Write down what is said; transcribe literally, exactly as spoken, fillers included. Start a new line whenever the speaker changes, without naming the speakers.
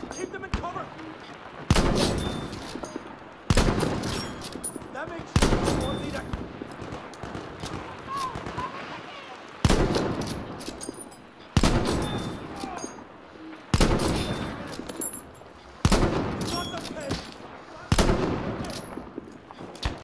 Keep them in cover! That makes you more leader.